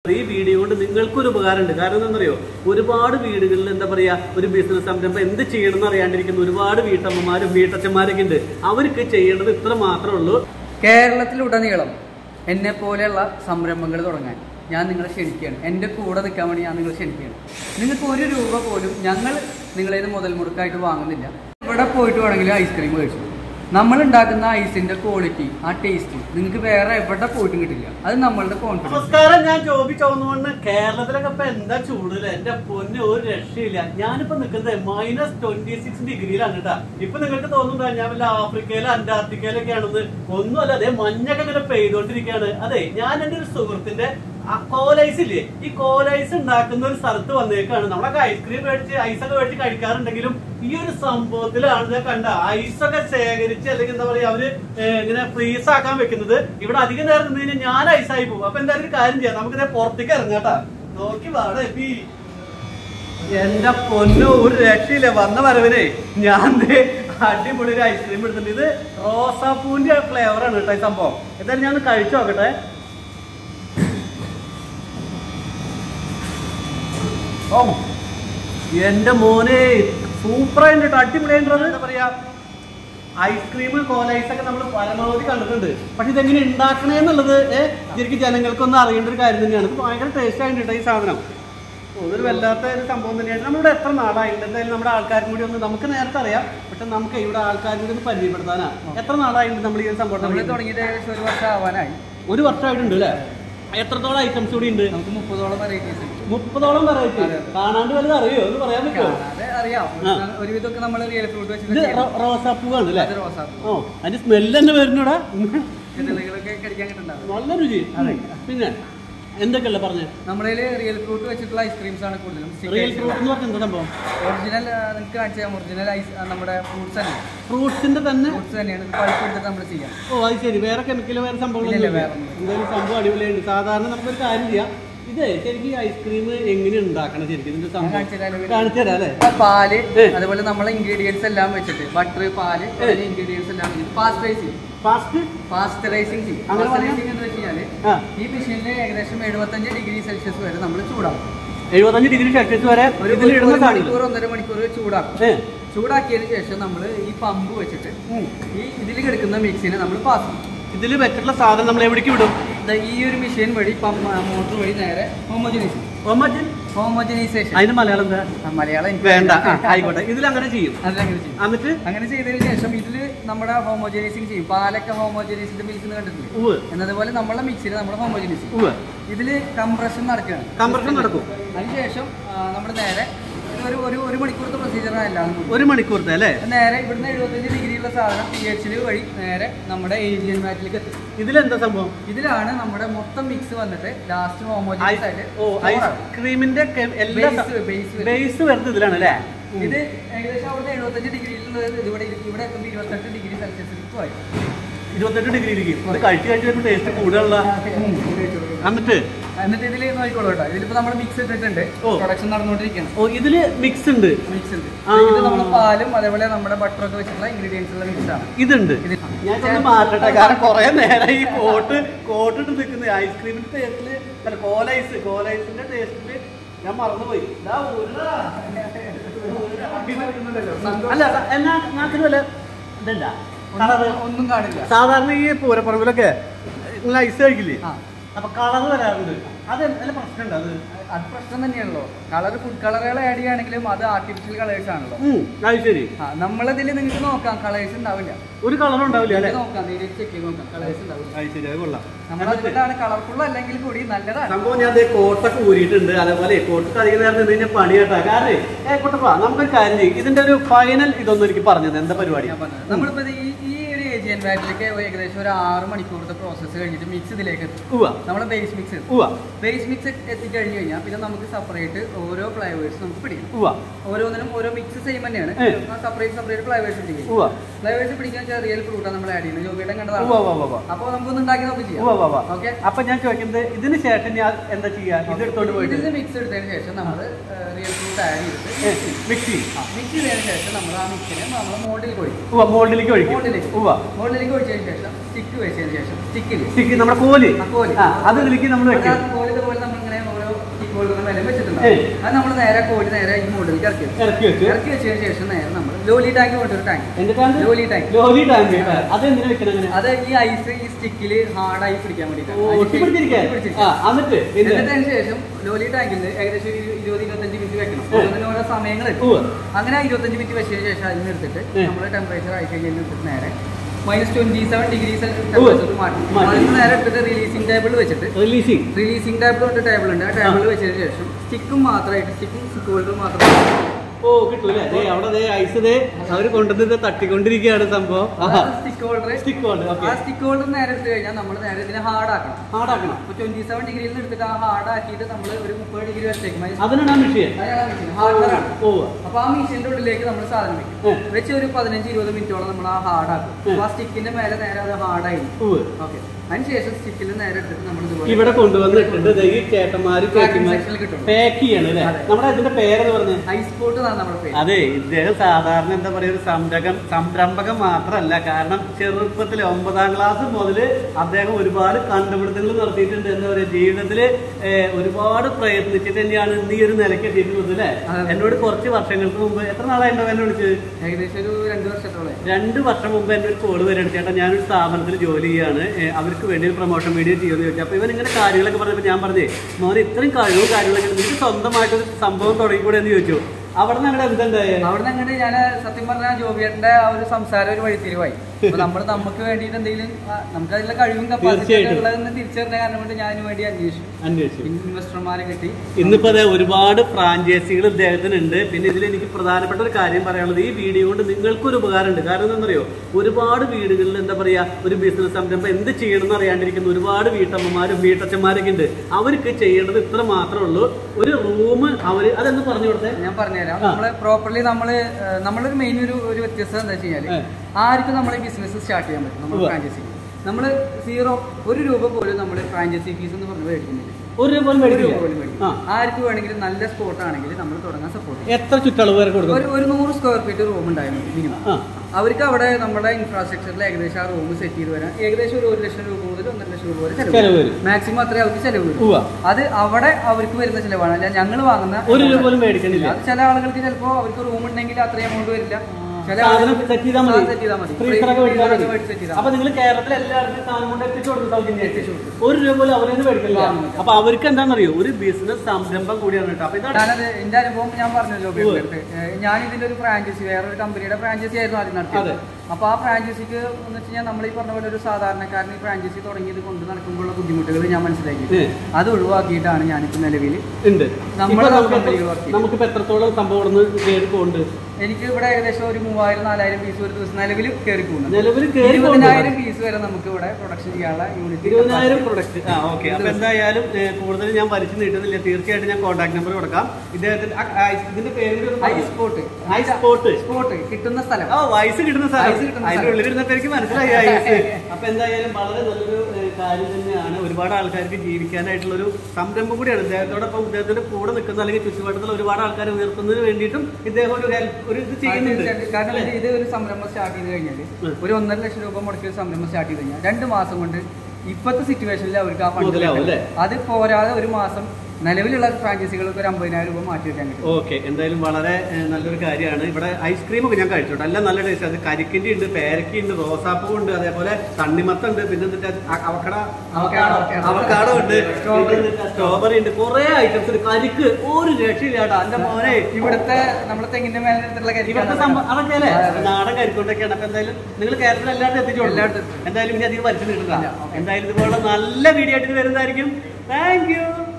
ഈ വീഡിയോ കൊണ്ട് നിങ്ങൾക്കൊരു ഉപകാരമുണ്ട്. കാരണം എന്താണെന്നറിയോ, ഒരുപാട് വീടുകളിൽ എന്താ പറയാ ഒരു ബിസിനസ് സംരംഭം എന്ത് ചെയ്യണമെന്ന് അറിയാണ്ടിരിക്കുന്ന ഒരുപാട് വീട്ടമ്മമാരും വീട്ടച്ഛന്മാരൊക്കെ ഉണ്ട്. അവർക്ക് ചെയ്യേണ്ടത് ഇത്ര മാത്രമേ ഉള്ളൂ. കേരളത്തിലുടനീളം എന്നെ പോലെയുള്ള സംരംഭങ്ങൾ തുടങ്ങാൻ ഞാൻ നിങ്ങളെ ക്ഷണിക്കുകയാണ്. എൻ്റെ കൂടെ നിൽക്കാൻ വേണ്ടി ഞാൻ നിങ്ങളെ ക്ഷണിക്കുകയാണ്. നിങ്ങൾക്ക് ഒരു രൂപ പോലും ഞങ്ങൾ നിങ്ങളേത് മുതൽ മുടക്കായിട്ട് വാങ്ങുന്നില്ല. ഇവിടെ പോയിട്ട് വേണമെങ്കിൽ ഐസ്ക്രീം കഴിച്ചു. നമ്മൾ ഉണ്ടാക്കുന്ന ഐസിന്റെ ക്വാളിറ്റി, ആ ടേസ്റ്റ് നിങ്ങൾക്ക് വേറെ എവിടെ പോയിട്ടും കിട്ടില്ല. അത് നമ്മളുടെ കോൺഫിഡൻസ്. നമസ്കാരം, ഞാൻ ജോബി ചോന്നുകൊണ്ട്. കേരളത്തിലൊക്കെ ഇപ്പൊ എന്താ ചൂടില്ല, എന്റെ പൊന്ന് ഒരു രക്ഷയില്ല. ഞാനിപ്പോ നിൽക്കുന്നത് -26 ഡിഗ്രിയിലാണ് കേട്ടാ. ഇപ്പൊ നിങ്ങൾക്ക് തോന്നുന്നുണ്ടോ ഞാൻ വല്ല ആഫ്രിക്കയിലോ അന്റാർട്ടിക്കയിലൊക്കെയാണെന്ന്? ഒന്നുമല്ല, അതെ മഞ്ഞൊക്കെ ഇങ്ങനെ പെയ്തോണ്ടിരിക്കുകയാണ്. അതെ, ഞാൻ എന്റെ ഒരു സുഹൃത്തിന്റെ കോലൈസ് ഇല്ലേ, ഈ കോലൈസ് ഉണ്ടാക്കുന്ന ഒരു സ്ഥലത്ത് വന്നേക്കാണ്. നമ്മളൊക്കെ ഐസ്ക്രീം മേടിച്ച് ഐസൊക്കെ മേടിച്ച് കഴിക്കാറുണ്ടെങ്കിലും ഈ ഒരു സംഭവത്തിലാണ് കണ്ട ഐസൊക്കെ ശേഖരിച്ച് അല്ലെങ്കിൽ എന്താ പറയാ അവര് ഇങ്ങനെ ഫ്രീസ് ആക്കാൻ വെക്കുന്നത്. ഇവിടെ അധികം നേരം നിന്ന് കഴിഞ്ഞാൽ ഞാൻ ഐസായി പോകും. അപ്പൊ എന്തായാലും ഒരു കാര്യം ചെയ്യാം, നമുക്കിത് പുറത്തേക്ക് ഇറങ്ങാട്ടാ. നോക്കി വാടേ എന്റെ പൊന്നു ഒരു രക്ഷയില്ല. വന്ന വരവിനെ ഞാൻ അടിപൊളി ഒരു ഐസ്ക്രീം എടുത്തിട്ടുണ്ട്. ഇത് റോസാപ്പൂവിന്റെ ഫ്ലേവറാണ് കേട്ടോ ഈ സംഭവം. എന്തായാലും ഞാൻ കഴിച്ചു നോക്കട്ടെ. ഓ എന്റെ മോനെ സൂപ്പറായിട്ട് അടിപൊളിയായിട്ട്. എന്താ പറയാ ഐസ്ക്രീം കോലൈസൊക്കെ നമ്മൾ പരമാവധി കണ്ടിട്ടുണ്ട്. പക്ഷെ ഇതെങ്ങനെ ഉണ്ടാക്കണേന്നുള്ളത് ശരിക്കും ജനങ്ങൾക്കൊന്നും അറിയേണ്ട ഒരു കാര്യം തന്നെയാണ്. ഇത് ഭയങ്കര ടേസ്റ്റ് ആയിട്ട് ഈ സാധനം. അതൊരു വല്ലാത്ത ഒരു സംഭവം തന്നെയാണ്. നമ്മളിവിടെ എത്ര നാളായിട്ടുണ്ട്? എന്തായാലും നമ്മുടെ ആൾക്കാരും കൂടി ഒന്ന് നമുക്ക് നേരത്തെ അറിയാം, പക്ഷെ നമുക്ക് ഇവിടെ ആൾക്കാരും കൂടി ഒന്ന് പരിചയപ്പെടുത്താനാ. എത്ര നാളായിട്ടുണ്ട് നമ്മൾ ഈ സംഭവം തുടങ്ങിയിട്ട്? ഏകദേശം 1 വർഷം ആവാനായി. 1 വർഷമായിട്ടുണ്ട് അല്ലേ? എത്രത്തോളം ഐറ്റംസ് കൂടി ഉണ്ട്? നമുക്ക് 30ഓളം വെറൈറ്റീസ്. 30ഓളം വെറൈറ്റി. കാണാണ്ട് വലുത് അറിയോ എന്ന് പറയാൻ പറ്റുമോ? അറിയാം. ഒരുവിധമൊക്കെ നമ്മൾ റിയൽ ഫ്രൂട്ട് വെച്ചിട്ട് റോസാപ്പൂവാണ് അല്ലേ? റോസാപ്പൂ. ഓ, അതിന്റെ സ്മെല്ല് തന്നെ വരുന്നൂടാ. നല്ല രുചി. പിന്നെ എന്തൊക്കെയല്ല പറഞ്ഞത്? നമ്മുടെ റിയൽ ഫ്രൂട്ട് വെച്ചിട്ടുള്ള ഐസ്ക്രീംസ് ആണ് കൂടുതലും. റിയൽ ഫ്രൂട്ട് എന്ന് പറഞ്ഞാൽ എന്താ സംഭവം? ഒറിജിനൽ നിങ്ങൾക്ക് കാണിച്ചു തരാം. ഒറിജിനൽ ഐസ് നമ്മുടെ ഫ്രൂട്ട്സ് തന്നെ, ഫ്രൂട്ട്സിന്റെ തന്നെ ഫ്രൂട്ട്സ് തന്നെയാണ് പൾപ്പ് എടുത്തിട്ട് നമ്മൾ ചെയ്യാം. ഓ അത് ശരി, വേറെ കെമിക്കൽ വേറെ സംഭവങ്ങളൊന്നും എന്തായാലും സംഭവം അടിപൊളിയുണ്ട്. സാധാരണ നമുക്കൊരു കാര്യം ചെയ്യാം, ഇത് ശരിക്കും ഐസ്ക്രീം എങ്ങനെ ഉണ്ടാക്കണം ശരിക്കും ഇതിന്റെ സംഭവം കാണിച്ചു തരാം അല്ലേ? പാല്, അതുപോലെ നമ്മളെ ഇൻഗ്രീഡിയൻസ് എല്ലാം വെച്ചിട്ട് ബട്ടർ, പാല്, ഇൻഗ്രീഡിയൻസ് എല്ലാം പാസ്ചറൈസിംഗ് ചെയ്യും. പാസ്ചറൈസിംഗ് എന്ന് വെച്ച് കഴിഞ്ഞാല് ഈ മെഷീനിൽ ഏകദേശം 75 ഡിഗ്രി സെൽഷ്യസ് വരെ നമ്മൾ ചൂടാക്കും. 75 ഡിഗ്രി സെൽഷ്യസ് വരെ 1.5 മണിക്കൂർ ചൂടാക്കും. ചൂടാക്കിയതിന് ശേഷം നമ്മൾ ഈ പമ്പ് വെച്ചിട്ട് ഈ ഇതിൽ കിടക്കുന്ന മിക്സിനെ നമ്മൾ പാസ് ചെയ്യും. ഇതിൽ വെച്ചിട്ടുള്ള സാധനം നമ്മൾ എവിടേക്ക് വിടും? ഈ ഒരു മെഷീൻ വഴി മോട്ടർ വഴി നേരെ ഹോമോജനൈസേഷൻ. അതിന് മലയാളം എന്താ? മലയാളം വേണ്ട, ആയിക്കോട്ടെ. ഇതിൽ അങ്ങനെ ചെയ്യും. എന്നിട്ട് അങ്ങനെ ചെയ്തതിന് ശേഷം ഇതില് നമ്മുടെ ഹോമോജനൈസിങ് ചെയ്യും. പാലൊക്കെ ഹോമോജനൈസിന്റെ മിൽക്ക് കണ്ടിട്ടില്ലേ? എന്നതുപോലെ നമ്മളെ മിക്സിയിൽ നമ്മൾ ഹോമോജനൈസ് ചെയ്യും. ഇതില് കംപ്രഷൻ നടക്കുകയാണ്. കംപ്രഷൻ നടക്കും. അതിനുശേഷം നമ്മൾ നേരെ ഒരു മണിക്കൂറത്തെ പ്രൊസീജിയറാണ് എല്ലാം. 1 മണിക്കൂറത്തെ അല്ലേ? നേരെ ഇവിടുന്ന് 75 ഡിഗ്രിയുള്ള സാധനം pH വഴി നേരെ നമ്മുടെ ഏജിയൻ മാറ്റിലേക്ക് എത്തും. ഇതിലെന്താ സംഭവം? ഇതിലാണ് നമ്മുടെ മൊത്തം മിക്സ് വന്നിട്ട് ലാസ്റ്റ് ഹോമോജനൈസ് ആയിട്ട് ഐസ്ക്രീമിന്റെ ബേസ് വരുന്നത് ഇതിലാണ് അല്ലേ? ഇത് ഏകദേശം അവിടെ 75 ഡിഗ്രിയിലുള്ളത് ഇവിടെ എത്തുമ്പോൾ 28 ഡിഗ്രി സെൽഷ്യസിലേക്ക് പോയി. 28 ഡിഗ്രിയിലേക്ക് കഴിച്ചു ടേസ്റ്റ് കൂടുതലുള്ള. എന്നിട്ട് ഇതിൽ നോക്കിക്കോളൂ കേട്ടോ. ഇതിലിപ്പോ നമ്മൾ മിക്സ് ഇട്ടിട്ടുണ്ട്, പ്രൊഡക്ഷൻ നടന്നുകൊണ്ടിരിക്കുകയാണ്. ഓ, ഇതില് മിക്സ് ഉണ്ട്. ഇത് നമ്മുടെ പാലും അതേപോലെ നമ്മുടെ ബട്ടറൊക്കെ വെച്ചിട്ടുള്ള ഇൻഗ്രീഡിയൻസ് ഉള്ള മിക്സ് ആണ്. ഇതുണ്ട്. ഞാൻ മാറ്റട്ടെ, കാരണം കുറെ നേരം ഈ കോട്ടിട്ട് നിൽക്കുന്ന ഐസ്ക്രീമിന്റെ ടേസ്റ്റില് കോലൈസിന്റെ ടേസ്റ്റില് ഞാൻ മറന്നുപോയി. അല്ല എന്നാ നാട്ടില് ഇതല്ല ഒന്നും കാണില്ല. സാധാരണ ഈ പൂരപ്പറമ്പിലൊക്കെ നിങ്ങൾ ഐസ് കഴിക്കില്ലേ? അപ്പൊ കളർ വരാറുണ്ട്. അത് നല്ല പ്രശ്നമുണ്ട്. അത് പ്രശ്നം തന്നെയാണല്ലോ. കളർ ഫുഡ് കളറുകൾ ആഡ് ചെയ്യുകയാണെങ്കിലും അത് ആർട്ടിഫിഷ്യൽ കളേഴ്സ് ആണല്ലോ. അത് ശരി. നമ്മളതിൽ നിങ്ങൾക്ക് നോക്കാം, കളേഴ്സ് ഉണ്ടാവില്ല. ഒരു കളറും ഉണ്ടാവില്ല. നോക്കാം, നേരിട്ട് ചെക്ക് ചെയ്ത് നോക്കാം, കളേഴ്സ് ഉണ്ടാവില്ല. അത് ശരി, അത് കൊള്ളാം. നമ്മളതുകൊണ്ടാണ് കളർഫുൾ അല്ലെങ്കിൽ കൂടി നല്ലതാണ് സംഭവം. ഞാൻ കോട്ടൊക്കെ ഊരിയിട്ടുണ്ട്. അതേപോലെ കോട്ടൊക്കെ അധികം നേരം നിന്ന് കഴിഞ്ഞാൽ പണി കേട്ടാ. കാരണം കൊട്ടപ്പാ നമുക്കൊരു കാര്യം ചെയ്യും. ഇതിന്റെ ഒരു ഫൈനൽ ഇതൊന്നും എനിക്ക് പറഞ്ഞത് എന്താ പരിപാടി? നമ്മളിപ്പോ ഈ ഒരു ഏജിയൻ ബാറ്റിലേക്ക് ഏകദേശം ഒരു 6 മണിക്കൂറത്തെ പ്രോസസ്സ് കഴിഞ്ഞിട്ട് മിക്സ് ഇതിലേക്ക് എത്തും. നമ്മുടെ ബേസ് മിക്സ് എത്തിക്കഴിഞ്ഞു കഴിഞ്ഞാൽ പിന്നെ നമുക്ക് സെപ്പറേറ്റ് ഓരോ ഫ്ലേവേഴ്സ് നമുക്ക് പിടിക്കും. ഓരോന്നിനും ഓരോ മിക്സ് സെയിം തന്നെയാണ്. സെപ്പറേറ്റ് ഫ്ലേവേഴ്സ് പിടിക്കും. ഫ്ലേവേഴ്സ് പിടിക്കാൻ റിയൽ ഫ്രൂട്ടാണ് നമ്മൾ ആഡ് ചെയ്യുന്നത്. ജോബിയുടെ കണ്ടതാണ്. അപ്പോൾ നമുക്കൊന്ന് ഉണ്ടാക്കി നമുക്ക് ചെയ്യാം. ഓക്കെ. അപ്പൊ ഞാൻ ചോദിക്കുന്നത് ഇതിന് ശേഷം ഞാൻ എന്താ ചെയ്യാ? ഇതെടുത്തോണ്ട് പോയിട്ട് ഇതിന് മിക്സ് എടുത്തതിന് ശേഷം നമ്മൾ റിയൽ ഫ്രൂട്ട് ആഡ് ചെയ്തിട്ട് മിക്സ് ചെയ്തതിന് ശേഷം നമ്മൾ ആ മിക്സിനെ നമ്മൾ മോൾഡിലേക്ക് ഒഴിക്കും. മോൾഡിലേക്ക് ഒഴിച്ചതിന് ശേഷം സ്റ്റിക്ക് വെച്ചതിന് ശേഷം സ്റ്റിക്ക് നമ്മുടെ കോല് അത് ഇതിലേക്ക് നമ്മൾ വെക്കും. കോല് ഇതുപോലെ നമ്മളിങ്ങനെ അത് നമ്മൾ നേരെ കോഴി നേരെ ഈ മോഡലിൽ ഇറക്കി വെച്ചതിന് ശേഷം നേരെ നമ്മൾ ലോലി ടാങ്ക് കൊണ്ടൊരു ടാങ്ക് ലോലി ടാങ്ക് അത് ഈ ഐസ് ഈ സ്റ്റിക്കിൽ ഹാർഡായി പിടിക്കാൻ വേണ്ടിയിട്ടാണ്. അതിന് ശേഷം ലോലി ടാങ്കിൽ ഏകദേശം 20-25 മിനിറ്റ് വെക്കണം. ഓരോ സമയങ്ങൾ അങ്ങനെ 25 മിനിറ്റ് വെച്ചതിന് ശേഷം അതിൽ നിർത്തിട്ട് നമ്മൾ ടെമ്പറേച്ചർ ആയി കഴിഞ്ഞാൽ നിർത്തിട്ട് നേരെ -27 ഡിഗ്രി ടെമ്പറേച്ചർ മാറ്റി അതിന് നേരെ എടുത്തിട്ട് റിലീസിംഗ് ടേബിൾ വെച്ചിട്ട് റിലീസിംഗ് ടേബിൾ കൊണ്ട് ടേബിൾ ഉണ്ട്. ആ ടേബിൾ വെച്ചതിന് ശേഷം സ്റ്റിക്കും മാത്രമായിട്ട് സ്റ്റിക്കും സ്റ്റിക്ക് ഹോൾഡർ മാത്രമായിട്ട് കിട്ടൂല്ലേ? അവിടെ ഐസ് അവര് കൊണ്ടുവന്നത് തട്ടിക്കൊണ്ടിരിക്കുകയാണ് സംഭവം. സ്റ്റിക്ക് ഹോൾഡർ നേരെ എടുത്തു കഴിഞ്ഞാൽ നമ്മൾ നേരെ ഇതിനെ ഹാർഡാക്കണം. 27 ഡിഗ്രിയിൽ നിന്ന് എടുത്തിട്ട് ആ ഹാർഡാക്കിയിട്ട് നമ്മൾ ഒരു 30 ഡിഗ്രി വരത്തേക്കും ഹാർഡറാണ്. അപ്പൊ ആ മെഷീന്റെ ഉള്ളിലേക്ക് നമ്മൾ സാധനം വെക്കും. വെച്ച് ഒരു 15-20 മിനിറ്റോളം നമ്മൾ ആ ഹാർഡാക്കും. ആ സ്റ്റിക്കിന്റെ മേലെ നേരെ അത് ഹാർഡായി. ഓക്കെ, അതിനുശേഷം സ്റ്റിക്കിൽ നേരെ എടുത്തിട്ട് നമ്മൾ ഇവിടെ കൊണ്ടുവന്നിട്ടുണ്ട്. ഈ ചേട്ടന്മാര് പാക്ക് ചെയ്യണം. നമ്മുടെ അതിന്റെ പേരെന്ന് പറഞ്ഞ ഐസ് പോട്ട്. അതെ, ഇദ്ദേഹം സാധാരണ എന്താ പറയാ ഒരു സംരംഭകം മാത്രമല്ല. കാരണം ചെറുപ്പത്തിൽ 9ാം ക്ലാസ് മുതല് അദ്ദേഹം ഒരുപാട് കണ്ടുപിടുത്തങ്ങൾ നടത്തിയിട്ടുണ്ട്. എന്താ പറയാ, ജീവിതത്തില് ഒരുപാട് പ്രയത്നിച്ചിട്ട് തന്നെയാണ് ഇന്ന് ഈ ഒരു നിലയ്ക്ക് എത്തിയിട്ടുള്ളത് അല്ലെ? എന്നോട് കുറച്ച് വർഷങ്ങൾക്ക് മുമ്പ്, എത്ര നാളായിട്ടുണ്ടോ എന്നെ വിളിച്ചത്? ഏകദേശം ഒരു 2 വർഷത്തോളം. 2 വർഷം മുമ്പ് എന്റെ ഒരു കോള് വരെയാണ്, ചേട്ടാ ഞാനൊരു സ്ഥാപനത്തിൽ ജോലി ചെയ്യാണ്, അവർക്ക് വേണ്ടി ഒരു പ്രൊമോഷൻ വീഡിയോ ചെയ്യുമെന്ന് ചോദിച്ചു. അപ്പൊ ഇവൻ ഇങ്ങനെ കാര്യങ്ങളൊക്കെ പറഞ്ഞപ്പോൾ ഞാൻ പറഞ്ഞേ, മോനെ ഇത്രയും കഴിവും കാര്യങ്ങളൊക്കെ നിങ്ങൾക്ക് സ്വന്തമായിട്ടൊരു സംഭവം തുടങ്ങിക്കൂടെ എന്ന് ചോദിച്ചു. അവിടെ നിന്ന് അങ്ങോട്ട് ഞാൻ സത്യം പറഞ്ഞാൽ ജോബിയേട്ടന്റെ ആ ഒരു സംസാരം ഒരു വഴിത്തിരിവായി. നമുക്ക് വേണ്ടിയിട്ട് എന്തെങ്കിലും നമുക്ക് അതിലുള്ള കഴിവും കപ്പാസിറ്റിയുള്ളതെന്ന് തിരിച്ചറിഞ്ഞ കാരണം കൊണ്ട് ഞാൻ വേണ്ടി അന്വേഷിച്ചു. ഇൻവെസ്റ്റർമാരെ കിട്ടി. ഇന്നിപ്പോ അതെ ഒരുപാട് ഫ്രാഞ്ചൈസികൾ ഇദ്ദേഹത്തിനുണ്ട്. പിന്നെ ഇതിൽ എനിക്ക് പ്രധാനപ്പെട്ട ഒരു കാര്യം പറയാനുള്ളത്, ഈ വീഡിയോ കൊണ്ട് നിങ്ങൾക്കൊരു ഉപകാരമുണ്ട്. കാരണം എന്താണെന്നറിയോ, ഒരുപാട് വീടുകളിൽ എന്താ പറയാ ഒരു ബിസിനസ് സംരംഭം എന്ത് ചെയ്യണമെന്ന് അറിയാണ്ടിരിക്കുന്ന ഒരുപാട് വീട്ടമ്മമാരും വീട്ടച്ഛന്മാരൊക്കെ ഉണ്ട്. അവർക്ക് ചെയ്യേണ്ടത് ഇത്ര മാത്രമേ ഉള്ളൂ. ഒരു റൂം അവര് അതെന്ന് പറഞ്ഞു കൊടുത്തേ, ഞാൻ പറഞ്ഞുതരാം. നമ്മള് പ്രോപ്പർലി നമ്മളൊരു മെയിൻ ഒരു വ്യത്യസ്തത എന്താ വെച്ച് കഴിഞ്ഞാല്, ആർക്കും നമ്മളെ ബിസിനസ് സ്റ്റാർട്ട് ചെയ്യാൻ പറ്റും. നമ്മൾ ഫ്രാഞ്ചൈസി നമ്മൾ 1 രൂപ പോലും നമ്മൾ ഫ്രാഞ്ചൈസി ഫീസ് എന്ന് പറഞ്ഞ് മേടിക്കുന്നില്ല. 1 രൂപ പോലും ആർക്ക് വേണമെങ്കിലും നല്ല സ്പോട്ട് ആണെങ്കിൽ നമ്മൾ തുടങ്ങാൻ സപ്പോർട്ട്. എത്ര ചുറ്റളവ് വരെ കൊടുക്കും? ഒരു 100 സ്ക്വയർ ഫീറ്റ് റൂം ഉണ്ടായിരുന്നു മിനിമം. അവർക്ക് അവിടെ നമ്മുടെ ഇൻഫ്രാസ്ട്രക്ചറിൽ ഏകദേശം ആ റൂം സെറ്റ് ചെയ്ത് വരാൻ ഏകദേശം ഒരു 1 ലക്ഷം രൂപ മുതൽ 1.5 ലക്ഷം രൂപ വരെ ചെലവ് വരും. മാക്സിമം അത്രയും അവർക്ക് ചെലവ് വരും. അത് അവിടെ അവർക്ക് വരുന്ന ചെലവാണ്. അല്ല ഞങ്ങൾ വാങ്ങുന്ന 1 രൂപ പോലും മേടിക്കുന്നില്ല. അത് ചില ആളുകൾക്ക് ചിലപ്പോൾ അവർക്ക് റൂം ഉണ്ടെങ്കിൽ അത്രയും എമൗണ്ട് വരില്ല. അപ്പൊ നിങ്ങൾ കേരളത്തിൽ എല്ലാവർക്കും സാധനം കൊണ്ട് എത്തിച്ചു കൊടുത്തു. 1 രൂപ പോലും അവരൊന്നും മേടിക്കില്ല. അപ്പൊ അവർക്ക് എന്താണെന്നറിയോ, ഒരു ബിസിനസ് സംരംഭം കൂടിയാണ് കേട്ടോ. അപ്പൊ ഞാനത് എന്റെ അനുഭവം ഞാൻ പറഞ്ഞല്ലോ. ഞാൻ ഇതിന്റെ ഒരു ഫ്രാഞ്ചൈസി, വേറൊരു കമ്പനിയുടെ ഫ്രാഞ്ചൈസി ആയിരുന്നു ആദ്യം നടത്തിയത്. അപ്പൊ ആ ഫ്രാഞ്ചൈസിക്ക് എന്ന് വെച്ച് കഴിഞ്ഞാൽ നമ്മൾ ഈ പറഞ്ഞ പോലെ ഒരു സാധാരണക്കാരൻ ഈ ഫ്രാഞ്ചൈസി തുടങ്ങിയത് കൊണ്ട് നടക്കുമ്പോഴുള്ള ബുദ്ധിമുട്ടുകൾ ഞാൻ മനസ്സിലാക്കി. അത് ഒഴിവാക്കിയിട്ടാണ് ഞാനിപ്പോ നിലവിൽ ഉണ്ട്. നമുക്കിപ്പോ എത്രത്തോളം സംഭവം പോകുന്നുണ്ട്? എനിക്ക് ഇവിടെ ഏകദേശം ഒരു 3000-4000 പീസ് ഒരു ദിവസം നിലവിൽ കയറി പോകുന്നത്. 20,000 പീസ് വരെ നമുക്ക് ഇവിടെ പ്രൊഡക്ഷൻ ചെയ്യാനുള്ള യൂണിറ്റ്. 20,000 പ്രൊഡക്റ്റ്. ഓക്കെ, അപ്പൊ എന്തായാലും കൂടുതൽ ഞാൻ വലിച്ചു നീട്ടുന്നില്ല. തീർച്ചയായിട്ടും ഞാൻ കോൺടാക്ട് നമ്പർ കൊടുക്കാം. ഇദ്ദേഹത്തിന്റെ ഇതിന്റെ പേര് സ്പോട്ട് കിട്ടുന്ന സ്ഥലം. ഐസ് കിട്ടുന്ന സ്ഥലം. അതിന്റെ ഉള്ളിലിരുന്നപ്പോ എനിക്ക് മനസ്സിലായി ഐസ്. അപ്പൊ എന്തായാലും വളരെ നല്ലൊരു കാര്യം തന്നെയാണ്. ഒരുപാട് ആൾക്കാർക്ക് ജീവിക്കാനായിട്ടുള്ള ഒരു സംരംഭം കൂടിയാണ്. ഇദ്ദേഹത്തോടൊപ്പം ഇദ്ദേഹത്തിന്റെ കൂടെ നിൽക്കുന്ന അല്ലെങ്കിൽ ചുറ്റുപാടത്തുള്ള ഒരുപാട് ആൾക്കാർ ഉയർത്തുന്നതിന് വേണ്ടിയിട്ടും ഇദ്ദേഹം ഒരു ഇത് ചെയ്യുന്നുണ്ട്. കാരണം ഇത് ഒരു സംരംഭം സ്റ്റാർട്ട് ചെയ്ത് കഴിഞ്ഞാൽ ഒരു 1.5 ലക്ഷം രൂപ മുടക്കിയ സംരംഭം സ്റ്റാർട്ട് ചെയ്ത് കഴിഞ്ഞാൽ 2 മാസം കൊണ്ട് ഇപ്പോഴത്തെ സിറ്റുവേഷനിൽ അവർക്ക് ആ ഫണ്ട് അത് പോരാതെ ഒരു മാസം നിലവിലുള്ള ഫ്രാഞ്ചൈസികൾക്ക് ഒരു 50,000 രൂപ മാറ്റി വെക്കാൻ പറ്റും. ഓക്കെ, എന്തായാലും വളരെ നല്ലൊരു കാര്യമാണ്. ഇവിടെ ഐസ്ക്രീം ഒക്കെ ഞാൻ കഴിച്ചോട്ടെ, എല്ലാം നല്ല ടേസ്റ്റ്. അത് കരിക്കിൻ്റെ ഉണ്ട്, പേരക്കുണ്ട്, റോസാപ്പൂ ഉണ്ട്, അതേപോലെ തണ്ണിമത്തുണ്ട്, പിന്നെ അവക്കാടോ ഉണ്ട്, സ്ട്രോബെറി ഉണ്ട്, കുറെ ഐറ്റംസ് ഉണ്ട്. കരിക്ക് ഒരു രക്ഷയില്ലാട്ടോ എന്റെ മോനെ. ഇവിടുത്തെ നമ്മുടെ തെങ്ങിന്റെ മേലെടുത്തുള്ള ഇവിടുത്തെ അതൊക്കെ അല്ലേ നാടൻ കരിക്കൊണ്ടൊക്കെയാണ്. അപ്പൊ എന്തായാലും നിങ്ങൾ കേരളത്തിൽ എല്ലാവരും എത്തിച്ചോളൂ. എന്തായാലും ഇനി അധികം വലിച്ചു നീട്ടുക. എന്തായാലും ഇതുപോലുള്ള നല്ല വീഡിയോ ആയിട്ട് വരുന്നതായിരിക്കും. Thank U.